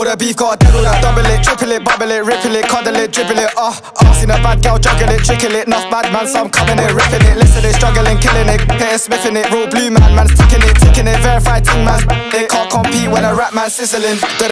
All the beef got dead, all that double it, triple it, bubble it, ripple it, cuddle it, dribble it, seen a bad girl juggle it, trickle it, enough bad man, so I'm coming it, ripping it, listen it, struggling, killing it, hitting, smithing it, real blue man, man's ticking it, verified ting man's it, can't compete when a rap man sizzling.